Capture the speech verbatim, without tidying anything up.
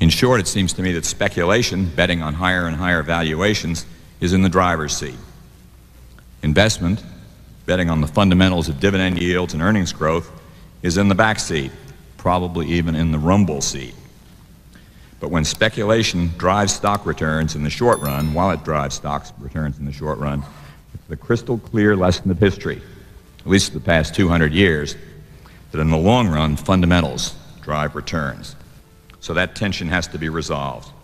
In short, it seems to me that speculation, betting on higher and higher valuations, is in the driver's seat. Investment, betting on the fundamentals of dividend yields and earnings growth, is in the back seat, probably even in the rumble seat. But when speculation drives stock returns in the short run, while it drives stock returns in the short run, it's the crystal clear lesson of history, at least the past two hundred years, that in the long run, fundamentals drive returns. So that tension has to be resolved.